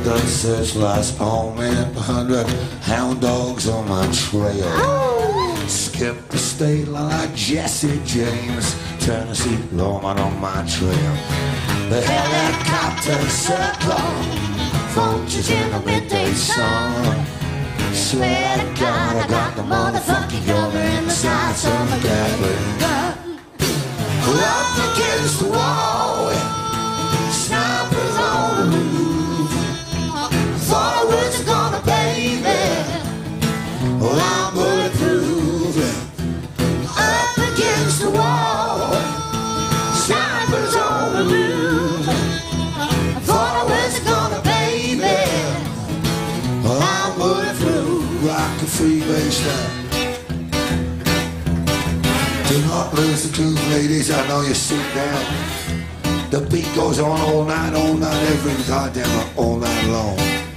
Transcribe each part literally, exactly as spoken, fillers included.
The searchlights palm me, a hundred hound dogs on my trail. Oh. Skip the state line like Jesse James, Tennessee lawman on my trail. The helicopter circle, vultures in the midday sun. Swear to God I got the motherfucking governor in the sights of my Gatling gun. Up against the wall, snipers on the move. Thought I was gonna baby, well I'm bulletproof. Up against the wall, snipers on the move. I thought I was gonna baby, well I'm bulletproof. Rock a free baseline. Do not lose the truth, ladies, I know you sit down. The beat goes on all night, all night, every goddamn night, all night long.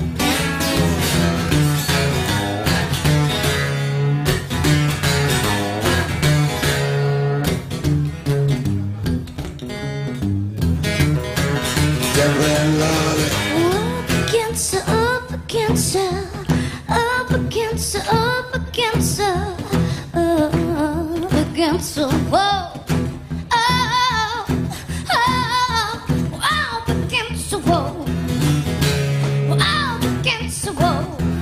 Deborah love it. Up against her, up against her, up against her, up against her. Against the wall, oh, oh, up against the wall, up against the wall.